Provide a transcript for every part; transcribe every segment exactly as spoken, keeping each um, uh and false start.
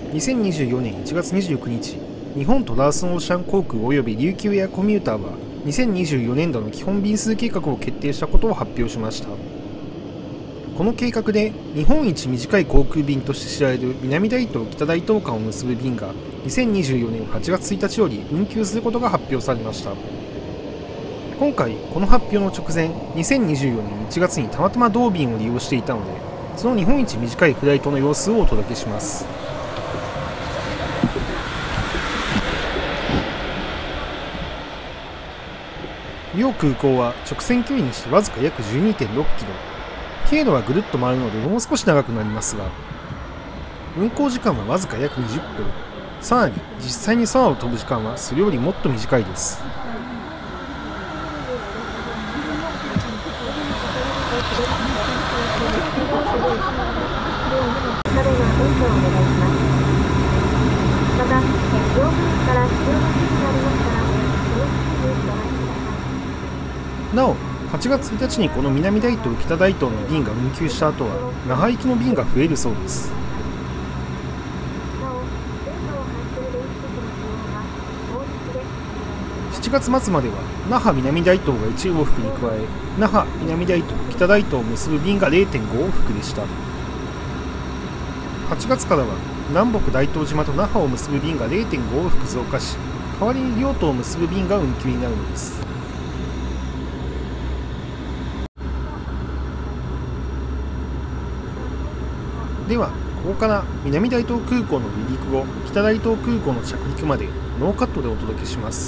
にせんにじゅうよねんいちがつにじゅうくにち、日本トランスオーシャン航空および琉球エアコミューターはにせんにじゅうよねんどの基本便数計画を決定したことを発表しました。この計画で日本一短い航空便として知られる南大東北大東間を結ぶ便がにせんにじゅうよねんはちがつついたちより運休することが発表されました。今回この発表の直前、にせんにじゅうよねんいちがつにたまたま同便を利用していたので、その日本一短いフライトの様子をお届けします。両空港は直線距離にしてわずか約 じゅうにてんろっキロ、経路はぐるっと回るのでもう少し長くなりますが、運行時間はわずか約にじゅっぷん、さらに実際に空を飛ぶ時間はそれよりもっと短いです。なお、はちがつついたちにこの南大東北大東の便が運休した後は那覇行きの便が増えるそうです。しちがつ末までは那覇南大東がいち往復に加え、那覇南大東北大東を結ぶ便が れいてんご 往復でした。はちがつからは南北大東島と那覇を結ぶ便が れいてんご 往復増加し、代わりに両島を結ぶ便が運休になるのです。では、ここから南大東空港の離陸後、北大東空港の着陸までノーカットでお届けします。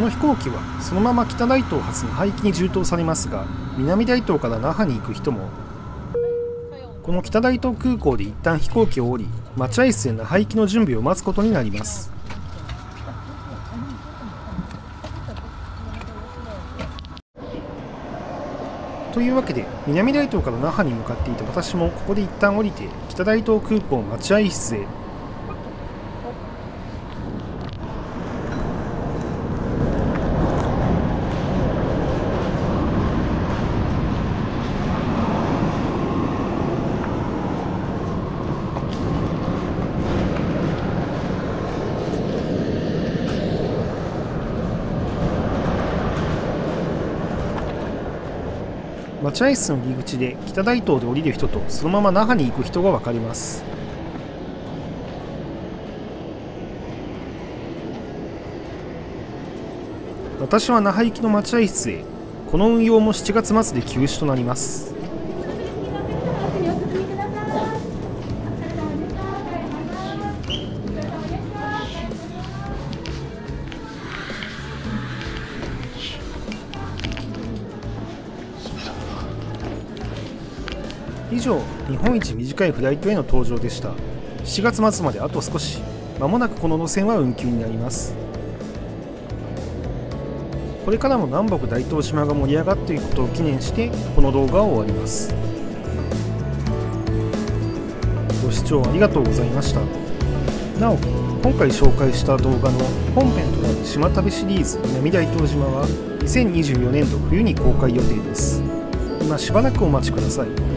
飛行機はそのまま北大東発の廃棄に充当されますが、南大東から那覇に行く人もこの北大東空港で一旦飛行機を降り、待合室で那覇行きの準備を待つことになります。というわけで、南大東から那覇に向かっていた私もここで一旦降りて北大東空港待合室へ。待合室の入り口で北大東で降りる人とそのまま那覇に行く人が分かります。私は那覇行きの待合室へ。この運用もしちがつ末で休止となります。以上、日本一短いフライトへの搭乗でした。しちがつ末まであと少し。まもなくこの路線は運休になります。これからも南北大東島が盛り上がっていくことを記念してこの動画を終わります。ご視聴ありがとうございました。なお、今回紹介した動画の本編となる島旅シリーズ南大東島はにせんにじゅうよねんど冬に公開予定です。今しばらくお待ちください。